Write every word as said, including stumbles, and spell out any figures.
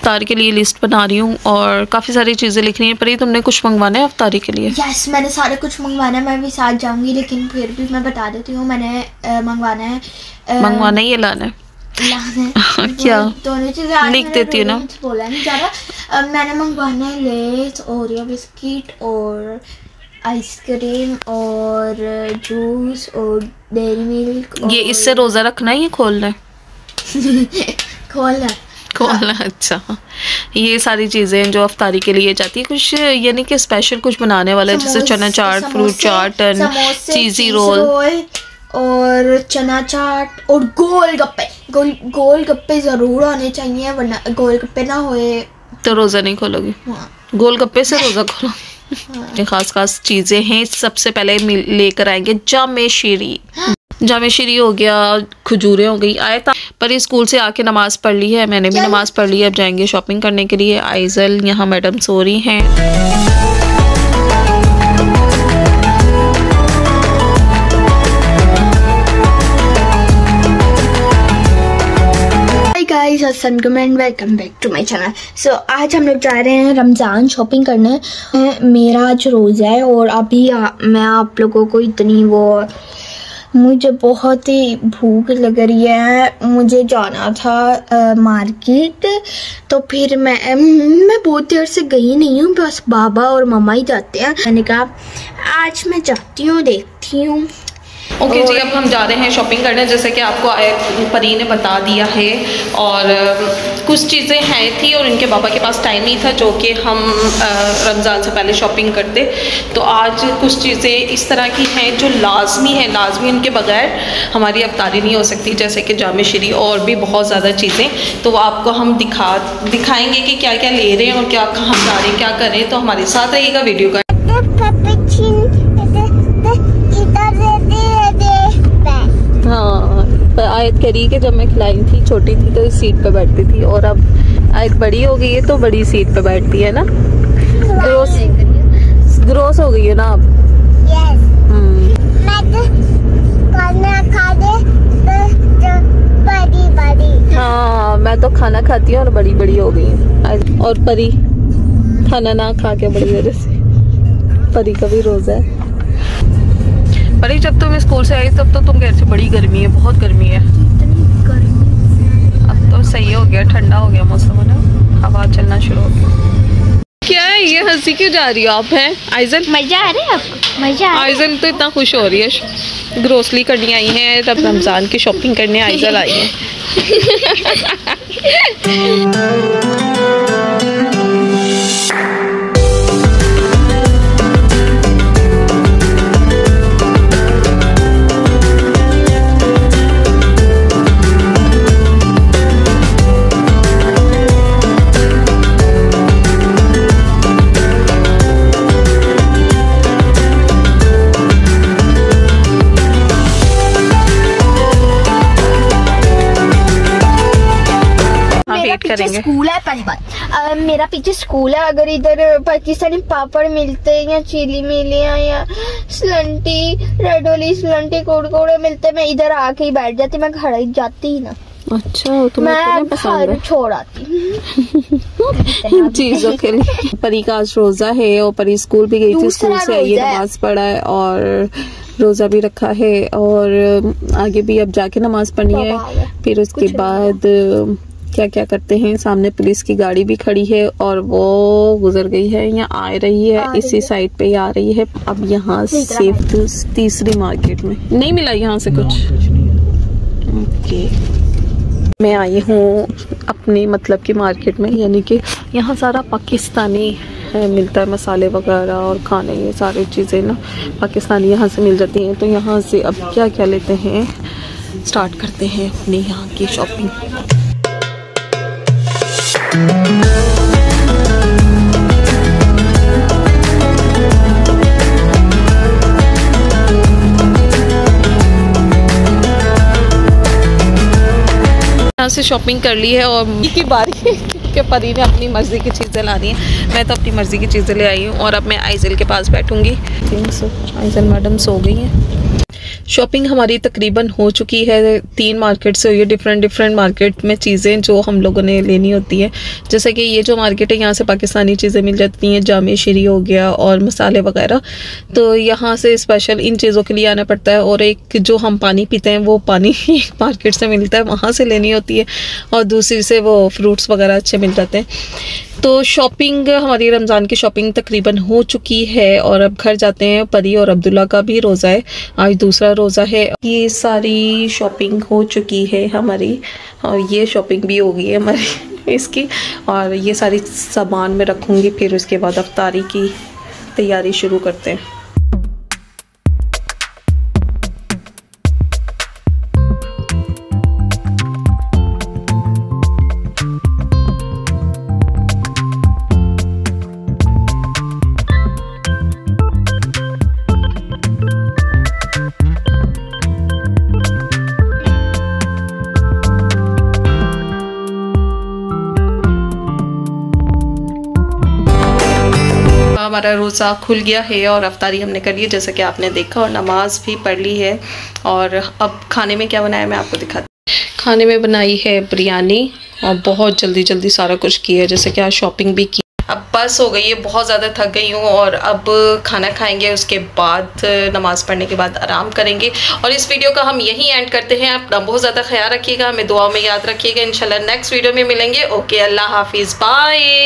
इफ्तार के लिए लिस्ट बना रही हूँ और काफ़ी सारी चीज़ें लिख रही हैं। पर ये तुमने कुछ मंगवाना है इफ्तारी के लिए? यस, मैंने सारे कुछ मंगवाना है। मैं भी साथ जाऊँगी, लेकिन फिर भी मैं बता देती हूँ मैंने आ, मंगवाना है। आ, मंगवाना है या लाना है? लाना क्या दोनों चीज़ें लिख देती है ना? बोला नहीं जा रहा। मैंने मंगवाना है लेस, ओरियो बिस्किट और आइसक्रीम और जूस और डेयरी मिल्क। ये इससे रोज़ा रखना है या खोलना है? खोलना खोलना। अच्छा, ये सारी चीज़ें जो अफ्तारी के लिए जाती है, कुछ यानी कि स्पेशल कुछ बनाने वाला है, जैसे चना चाट, फ्रूट चाट, चीज़ी रोल और चना चाट और गोल गप्पे। गोल गोल गप्पे ज़रूर होने चाहिए, वरना गोल गप्पे ना होए तो रोज़ा नहीं खोलोगी। हाँ। गोल गप्पे से रोज़ा खोलोगी। हाँ। खास खास चीज़ें हैं। सबसे पहले लेकर आएंगे जामे शीरी। जामे शीरी हो गया, खजूरें हो गई। आया था पर ये स्कूल से आके नमाज़ पढ़ ली है, मैंने भी नमाज़ पढ़ ली है। अब जाएंगे शॉपिंग करने के लिए। आइजल यहाँ मैडम सो रही हैं। Welcome back to my channel. So आज हम लोग जा रहे हैं रमज़ान शॉपिंग करने। मेरा आज रोज़ा है और अभी आ, मैं आप लोगों को इतनी वो मुझे बहुत ही भूख लग रही है। मुझे जाना था आ, मार्केट, तो फिर मैं मैं बहुत देर से गई नहीं हूँ, बस बाबा और मम्मा ही जाते हैं। मैंने कहा आज मैं जाती हूँ, देखती हूँ। ओके okay, जी, अब हम जा रहे हैं शॉपिंग करने, जैसे कि आपको परी ने बता दिया है। और कुछ चीज़ें हैं थी और इनके पापा के पास टाइम नहीं था, जो कि हम रमज़ान से पहले शॉपिंग करते। तो आज कुछ चीज़ें इस तरह की हैं जो लाजमी है, लाजमी इनके बगैर हमारी अफ्तारी नहीं हो सकती, जैसे कि जामे शीरी और भी बहुत ज़्यादा चीज़ें। तो आपको हम दिखा दिखाएंगे कि क्या क्या ले रहे हैं और क्या कहाँ जा रहे हैं, क्या कर रहे हैं। तो हमारे साथ रहिएगा वीडियो का। हाँ, आयत करी कि जब मैं खिलाई थी छोटी थी तो इस सीट पे बैठती थी, और अब आयत बड़ी हो गई है तो बड़ी सीट पे बैठती है ना। ग्रोस ग्रोस हो गई है ना अब। yes. मैं तो खाना खा दे तो बड़ी बड़ी। हाँ, मैं तो खाना खाती हूँ और बड़ी बड़ी हो गई है। और परी खाना ना खा के बड़ी वजह से। परी का भी रोज़ा है। परी जब तुम स्कूल से आई तब तो तुम कह रहे थे बड़ी गर्मी है, बहुत गर्मी है। अब तो सही हो गया, ठंडा हो गया मौसम है ना, हवा चलना शुरू हो गया। क्या है ये, हंसी क्यों जा रही हो आप? हैं आइजल, मजा आ रहा है आपको? मजा आ आइजल तो इतना खुश हो रही है। ग्रोसरी करनी आई है, तब रमज़ान की शॉपिंग करने आइजल आई है। स्कूल है पहली बात। मेरा पीछे स्कूल है। अगर इधर पाकिस्तानी पापड़ मिलते हैं या चिली मिले या स्लंटी रेडोली स्लंटी कुड़कुड़े मिलते, मैं इधर आके ही बैठ जाती, मैं घर ही जाती ही ना। अच्छा, तो मैं घर छोड़ आती इन चीजों के लिए। परी का आज रोजा है और परी स्कूल भी गई थी, स्कूल से आई है, नमाज पढ़ा है और रोजा भी रखा है, और आगे भी अब जाके नमाज पढ़नी है। फिर उसके बाद क्या क्या करते हैं। सामने पुलिस की गाड़ी भी खड़ी है और वो गुजर गई है, यहाँ आ रही है, इसी साइड पे ही आ रही है। अब यहाँ से तीसरी मार्केट में नहीं मिला यहाँ से कुछ। ओके, मैं आई हूँ अपनी मतलब की मार्केट में, यानी कि यहाँ सारा पाकिस्तानी मिलता है, मसाले वगैरह और खाने, ये सारी चीज़ें ना पाकिस्तानी यहाँ से मिल जाती हैं। तो यहाँ से अब क्या क्या लेते हैं, स्टार्ट करते हैं अपनी यहाँ की शॉपिंग। यहाँ से शॉपिंग कर ली है और की बारी है कि परी ने अपनी मर्जी की चीज़ें ला दी हैं। मैं तो अपनी मर्जी की चीज़ें ले आई हूँ और अब मैं आइजल के पास बैठूंगी। आइजल मैडम सो गई हैं। शॉपिंग हमारी तकरीबन हो चुकी है। तीन मार्केट से हुई है, डिफरेंट डिफरेंट मार्केट में चीज़ें जो हम लोगों ने लेनी होती है। जैसे कि ये जो मार्केट है यहाँ से पाकिस्तानी चीज़ें मिल जाती हैं, जामे शीरी हो गया और मसाले वगैरह। तो यहाँ से स्पेशल इन चीज़ों के लिए आना पड़ता है। और एक जो हम पानी पीते हैं वो पानी एक मार्केट से मिलता है, वहाँ से लेनी होती है। और दूसरी से वो फ्रूट्स वगैरह अच्छे मिल जाते हैं। तो शॉपिंग हमारी रमज़ान की शॉपिंग तकरीबन हो चुकी है और अब घर जाते हैं। परी और अब्दुल्ला का भी रोज़ा है, आज दूसरा रोज़ा है। ये सारी शॉपिंग हो चुकी है हमारी और ये शॉपिंग भी हो गई है हमारी इसकी। और ये सारी सामान में रखूँगी, फिर उसके बाद अफ्तारी की तैयारी शुरू करते हैं। हमारा रोज़ा खुल गया है और अफ्तारी हमने कर ली है जैसा कि आपने देखा, और नमाज भी पढ़ ली है। और अब खाने में क्या बनाया मैं आपको दिखाती हूँ। खाने में बनाई है बिरयानी और बहुत जल्दी जल्दी सारा कुछ किया है, जैसे कि आज शॉपिंग भी की। अब बस हो गई है, बहुत ज़्यादा थक गई हूँ और अब खाना खाएंगे, उसके बाद नमाज पढ़ने के बाद आराम करेंगे। और इस वीडियो का हम यहीं एंड करते हैं। अपना बहुत ज़्यादा ख्याल रखिएगा, हमें दुआओं में याद रखिएगा। इंशाल्लाह नेक्स्ट वीडियो में मिलेंगे। ओके, अल्लाह हाफिज़, बाय।